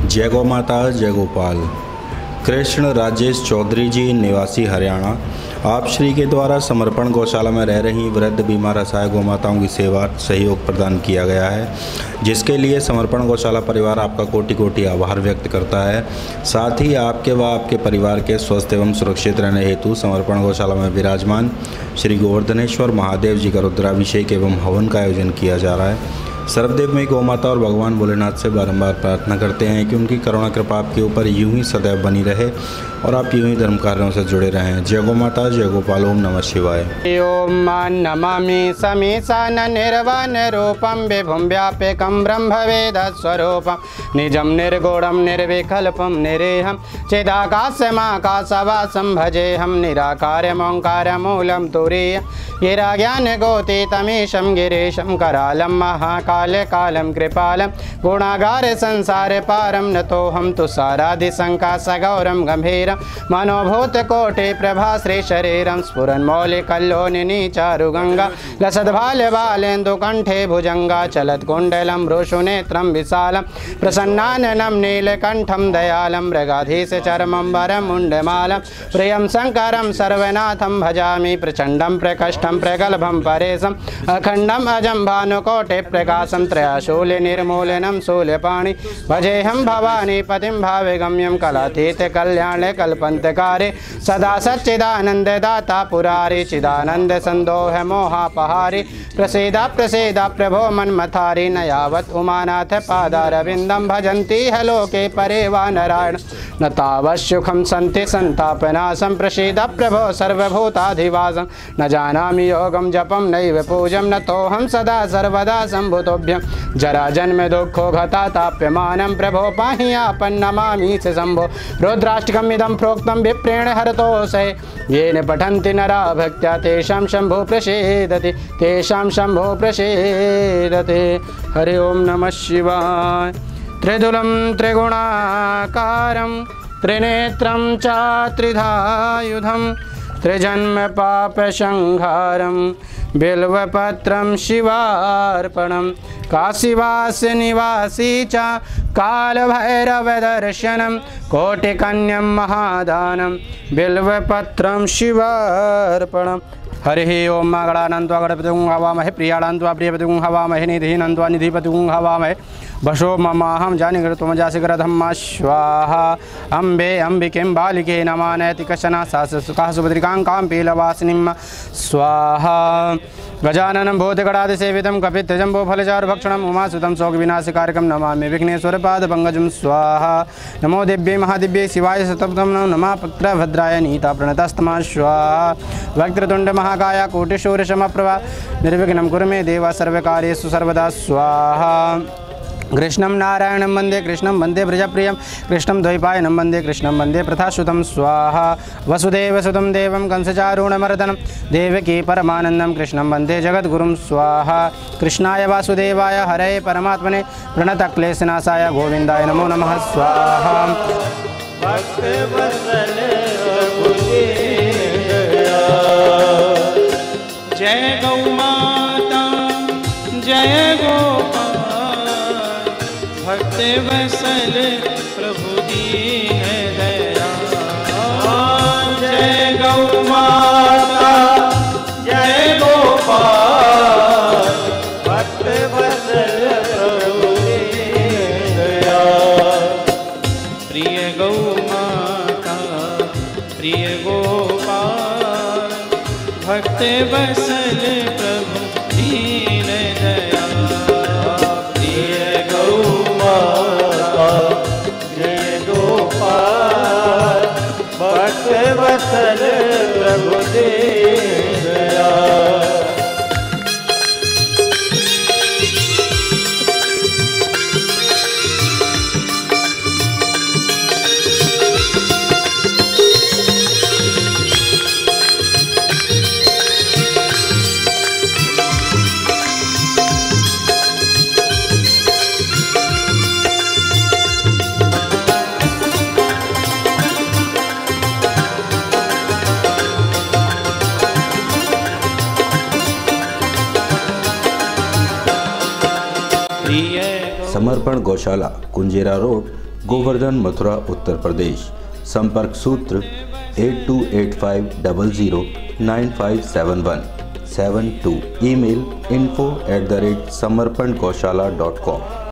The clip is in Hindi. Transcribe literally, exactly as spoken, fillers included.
जय गौ माता, जय गोपाल। कृष्ण राजेश चौधरी जी, निवासी हरियाणा। आप श्री के द्वारा समर्पण गौशाला में रह रही वृद्ध बीमार असहाय गौ माताओं की सेवा सहयोग प्रदान किया गया है, जिसके लिए समर्पण गौशाला परिवार आपका कोटि कोटि आभार व्यक्त करता है। साथ ही आपके व आपके परिवार के स्वस्थ एवं सुरक्षित रहने हेतु समर्पण गौशाला में विराजमान श्री गोवर्धनेश्वर महादेव जी का रुद्राभिषेक एवं हवन का आयोजन किया जा रहा है। सर्वदेवमयी गौ माता और भगवान भोलेनाथ से बारंबार प्रार्थना करते हैं कि उनकी करुणा कृपा आपके ऊपर यूं ही सदैव बनी रहे और आप यूं ही धर्म कार्यों से जुड़े रहें। जय गौ माता, जय गोपाल। ओम नमः शिवाय। ओम नमामि समीसान निर्वाण रूपम विभुम व्यापकम ब्रह्म वेद स्वरूपम निजम निर्गुणम निर्विकल्पम निरेहम चिदाकाशमाकाशवासं भजेहम निराकारमोंकार मूलम तुरीय गिराज्ञान गोतीतमीशं गिरीशं करालं महाकाल कालं कृपालं गुणागार संसार पारं नतोऽहं तुषारादि संकाशगौरं गंभीरं मनोभूत कोटि प्रभा श्री शरीरं स्फुरन् मौलिकल्लोनिनी चारुगंगा लसद्भाल बालेन्दु कंठे भुजंगा चलत् कुंडलं वृषुनेत्रं विशालं प्रसन्नाननं नीलकंठं दयालं मृगाधीश चरमं वरमुण्डमालं प्रियं शंकरं सर्वनाथं भजामि प्रचंडं प्रकष्टं प्रगल्भं परेशम् अखंडम् अजं भानुकोटि प्रकाशं त्रयाशूल निर्मूलनं शूलपाणि भजेऽहं भवानी पतिं भावगम्यं कलातीत कल्याण कल्पन्तकारे सदा सच्चिदानंद दाता पुरारी चिदानंद संदोह मोहापहारी प्रसीदा प्रसीदा प्रभो मन्मथारी न यावत् उमानाथ पादारविंदं भजन्ति ह लोके परे वा नारायण न तावत्सुखं सन्ति संतापनाशं प्रसीदा प्रभो सर्वभूताधिवासं न जानामि योगं जपं नैव पूजं नतोऽहं सदा सर्वदा सम्भुतोभ्यं जरा जन्म दुःखो घता ताप्यमानं प्रभो पाहि आपन् नमामि च शम्भो रुद्राष्टकम् इदं प्रोक्तं विप्रेण हरतोऽसै येन पठन्ति नरा भक्त्या तेषां शम्भो प्रसीदति तेषां शम्भो प्रसीदति। हरि ओम नमः शिवाय। त्रिदुलं त्रिगुणाकारं त्रिनेत्रं च त्रिधायुधं त्रिजन्म पापसंहारं बिल्वपत्रं शिवार्पणं काशीवास निवासी च कालभैरवदर्शनं कोटिकन्यं महादानं बिल्वपत्रं शिवार्पणम्। हरि ओम मगणानंत्वा गणपतिं हवामहे प्रियाणान्त्वा प्रियपतिं हवामहे निधिनन्त्वा निधिपतिं हवामहे वशो ममाहं जानिगृत्वं जासिगरधम्मा स्वाहा। अम्बे अम्बिकें बालिके नमानयति कशना सासुकाः सुभद्रिकां पीलवासिनीं स्वाहा। गजाननं भूतगणादिसेवितं कपित्थजम्बोफलचारुभक्षणम् उमासुतं शोकविनाशकारकं नमामि विघ्नेश्वरपादपङ्कजं स्वाहा। नमो दिव्ये महादिव्ये शिवाय शतपथं नमः पुत्रभद्राय नीता प्रणतस्तमा स्वाहा। वक्रतुण्ड महाकाय कोटिशूरसमप्रभा निर्विघ्नं कुरु मे देव सर्वकार्येषु सर्वदा स्वाहा। कृष्णं नारायणं वन्दे कृष्णं वन्दे प्रजाप्रियं कृष्णं द्वैपायनं वन्दे कृष्णं वन्दे प्रथासुतं स्वाहा। वसुदेवसुतं देवं कंसचारूणमर्दनं देवकी परमानन्दं कृष्णं वन्दे जगद्गुरुं स्वाहा। कृष्णाय वासुदेवाय हरये परमात्मने प्रणतक्लेशनाशाय गोविन्दाय नमो नमः स्वाहा। जय गौ माता, जय गोपाल, भक्त वत्सल प्रभु दीन दयाल। जय गौ माता, जय गोपाल, भक्त वत्सल प्रभु दीन दयाल। प्रिय गौ माता, प्रिय गोपाल, भक्त वत्सल प्रभु दीन दयाल। प्रिय गौ माता, जय गोपाल, भक्त वत्सल प्रभु दीन दयाल। समर्पण गौशाला कुंजेरा रोड गोवर्धन, मथुरा, उत्तर प्रदेश। संपर्क सूत्र eight two eight five double zero nine five seven one seven two. Email info at the rate Samarpan Gaushala dot com.